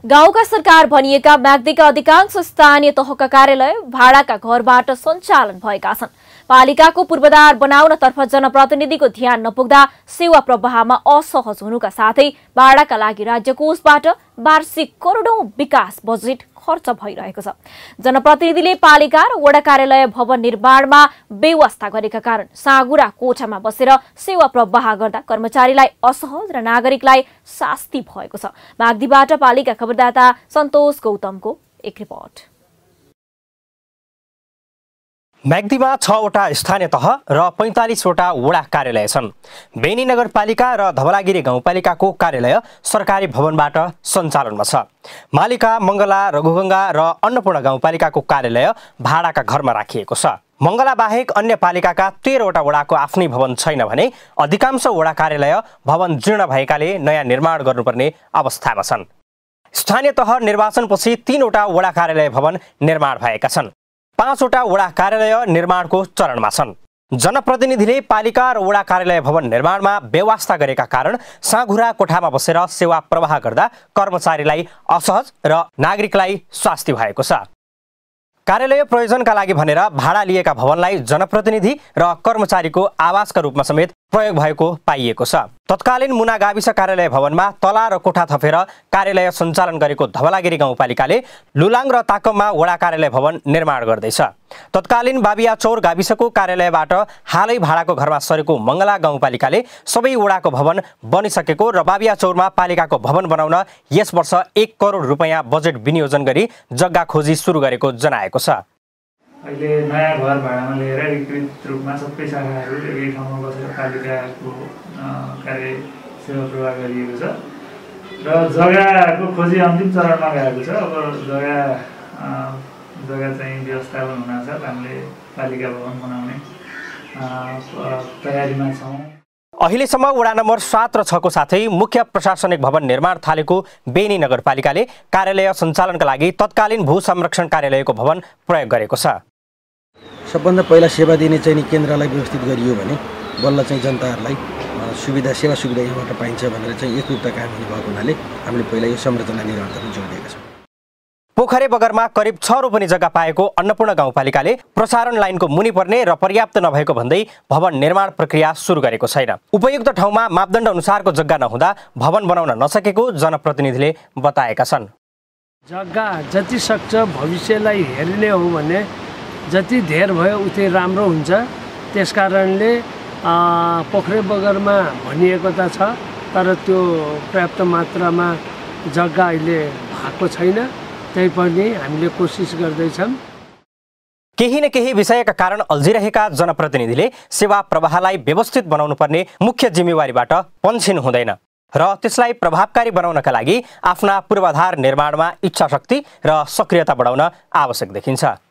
गाउँका सरकार भनिएका म्याग्दीका अधिकांश स्थानीय तहका कार्यालय भाडाका घरबाट सञ्चालन भएका छन्। पालिकाको पूर्वाधार बनाउनतर्फ जनप्रतिनिधिको ध्यान नपुग्दा सेवा प्रवाहमा असहज हुनुका साथै भाडाका लागि राज्य कोषबाट वार्षिक करोडौं विकास बजेट खर्च भइरहेको छ। जनप्रतिनिधिले पालिका र वडा कार्यालय भवन निर्माणमा बेवास्ता गरेका कारण साँगुरा कोठामा बसेर सेवा प्रवाह गर्दा कर्मचारीलाई असहज र नागरिकलाई शास्ति भएको छ। म्याग्दीबाट पालिका खबरदाता सन्तोष गौतमको एक रिपोर्ट। म्याग्दीमा 6 वटा स्थानीय तह र 45 वटा वडा कार्यालय छन्। बेनी नगरपालिका र धवलागिरी गाउँपालिकाको कार्यालय सरकारी भवनबाट सञ्चालनमा छ। मालिका, मङ्गला, रघुगङ्गा र अन्नपूर्ण गाउँपालिकाको कार्यालय भाडाका घरमा राखिएको छ। मङ्गला बाहेक अन्य पालिकाका 13 वटा वडाको आफ्नै भवन छैन भने अधिकांश वडा कार्यालय भवन जीर्ण भएकाले नयाँ निर्माण गर्नुपर्ने अवस्थामा छन्। स्थानीय तह निर्वाचनपछि 3 वटा वडा कार्यालय भवन निर्माण भएका छन्। 5 वटा वडा कार्यालय निर्माणको चरणमा छन्। जनप्रतिनिधिले पालिका र वडा कार्यालय भवन निर्माणमा बेवास्ता गरेका कारण साँघुरा कोठामा बसेर सेवा प्रवाह गर्दा कर्मचारीलाई असहज र नागरिकलाई शास्ति भएको छ। कार्यालय प्रयोजनका लागि भनेर भाडा लिएका भवनलाई जनप्रतिनिधि र कर्मचारीको आवासका रूपमा समेत प्रयोग भएको पाइएको छ। तत्कालीन मुना गाविस कार्यालय भवनमा तला र कोठा थपेर कार्यालय सञ्चालन गरेको धवलागिरी गाउँपालिकाले लुलाङ र ताकममा वडा कार्यालय भवन निर्माण गर्दैछ। तत्कालीन बाबियाचौर गाविसको कार्यालयबाट हालै भाडाको घरमा सरेको मङ्गला गाउँपालिकाले सबै वडाको भवन बनिसकेको र बाबियाचौरमा पालिकाको भवन बनाउन यस वर्ष 1 करोड रुपैयाँ बजेट विनियोजन गरी जग्गा खोजी सुरु गरेको जनाएको छ। अहिले नयाँ घर भाडामा लिएर एकीकृत रूपमा सबै शाखाहरू एकै ठाउँमा बसेर पालिकाको कार्य सेवा प्रवाह गरिएको छ र जग्गाको खोजी अन्तिम चरणमा गएको छ। अब जग्गा चाहिँ व्यवस्थापन हुन छ। हामीले पालिका भवन बनाउने तयारीमा छौँ। अहिलेसम्म वडा नम्बर 7 र 6 को साथै मुख्य प्रशासनिक भवन निर्माण थालेको बेनी नगरपालिकाले कार्यालय सञ्चालनका लागि तत्कालीन भू संरक्षण कार्यालयको भवन प्रयोग गरेको छ। सबभन्दा पहिला सेवा दिने चाहिँ केन्द्रलाई व्यवस्थित गरियो भने बल्ल चाहिँ जनताहरूलाई सेवा सुविधा यहाँबाट पाइन्छ भनेर चाहिँ एकरूपता कायम हुने भएको हुनाले हामीले पहिला यो संरचना निर्माणतर्फ जोड दिएका छौँ। पोखरे बगरमा करिब 6 रोपनी जग्गा पाएको अन्नपूर्ण गाउँपालिकाले प्रसारण लाइनको मुनि पर्ने र पर्याप्त नभएको भन्दै भवन निर्माण प्रक्रिया सुरु गरेको छैन। उपयुक्त ठाउँमा मापदण्ड अनुसारको जग्गा नहुँदा भवन बनाउन नसकेको जनप्रतिनिधिले बताएका छन्। जग्गा जति सक्छ भविष्यलाई हेर्ने हो भने जति धेर भयो उति राम्रो हुन्छ। त्यसकारणले पोखरे बगरमा भनिएको त छ, तर त्यो पर्याप्त मात्रामा जग्गा अहिले भएको छैन। त्यही पनि हामीले कोसिस गर्दैछौँ। केही न केही विषयका कारण अल्झिरहेका जनप्रतिनिधिले सेवा प्रवाहलाई व्यवस्थित बनाउनु पर्ने मुख्य जिम्मेवारीबाट पन्छिनु हुँदैन र त्यसलाई प्रभावकारी बनाउनका लागि आफ्ना पूर्वाधार निर्माणमा इच्छाशक्ति र सक्रियता बढाउन आवश्यक देखिन्छ।